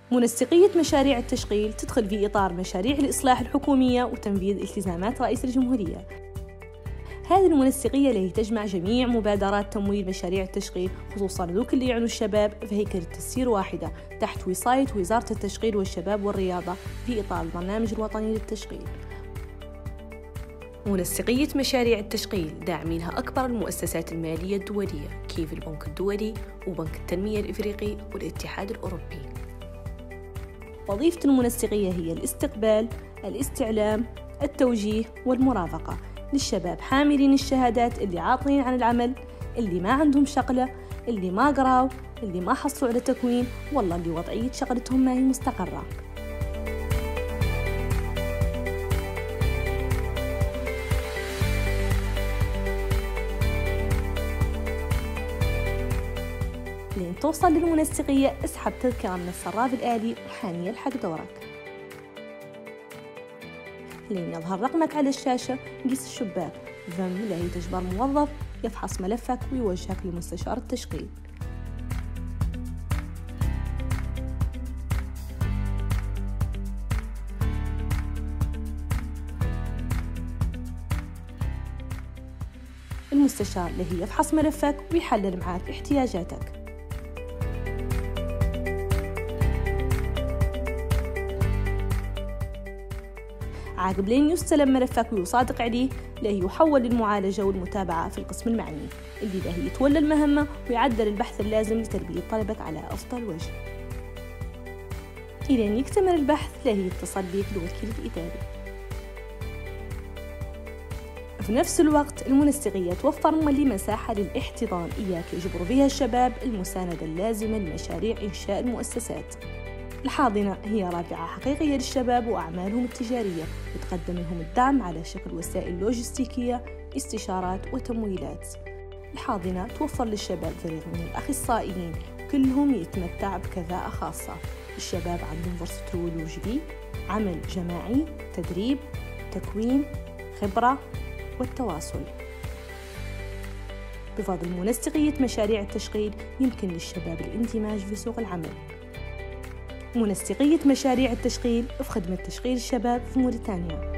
منسقية مشاريع التشغيل تدخل في إطار مشاريع الإصلاح الحكومية وتنفيذ التزامات رئيس الجمهورية. هذه المنسقية التي تجمع جميع مبادرات تمويل مشاريع التشغيل، خصوصاً ذوك اللي يعنوا الشباب، في هيكل التسيير واحدة تحت وصاية وزارة التشغيل والشباب والرياضة في إطار البرنامج الوطني للتشغيل. منسقية مشاريع التشغيل داعمينها أكبر المؤسسات المالية الدولية كيف البنك الدولي وبنك التنمية الإفريقي والاتحاد الأوروبي. وظيفة المنسقية هي الاستقبال، الاستعلام، التوجيه والمرافقة للشباب حاملين الشهادات اللي عاطلين عن العمل، اللي ما عندهم شغلة، اللي ما قراوا، اللي ما حصلوا على تكوين، والله اللي وضعية شغلتهم ما هي مستقرة. لين توصل للمنسقية اسحب تذكرة من الصراف الآلي وحان يلحق دورك. لين يظهر رقمك على الشاشة قيس الشباك، ذم لا تجبر موظف يفحص ملفك ويوجهك لمستشار التشغيل. المستشار اللي يفحص ملفك ويحلل معاك احتياجاتك. عقب لين يستلم ملفك ويصادق عليه له يحول للمعالجة والمتابعة في القسم المعني اللي له يتولى المهمة ويعدل البحث اللازم لتلبية طلبك على أفضل وجه. إلى أن يكتمل البحث له يتصل بك الوكيل الإداري. في نفس الوقت المنسقية توفر مولي مساحة للاحتضان إياك يجبر بها الشباب المساندة اللازمة لمشاريع إنشاء المؤسسات. الحاضنة هي رافعة حقيقية للشباب وأعمالهم التجارية، وتقدم لهم الدعم على شكل وسائل لوجستيكية، استشارات وتمويلات. الحاضنة توفر للشباب فريق من الأخصائيين كلهم يتمتع بكفاءة خاصة. الشباب عندهم فرصة الولوج به، عمل جماعي، تدريب، تكوين، خبرة والتواصل. بفضل منسقية مشاريع التشغيل يمكن للشباب الاندماج في سوق العمل. منسقية مشاريع التشغيل في خدمة تشغيل الشباب في موريتانيا.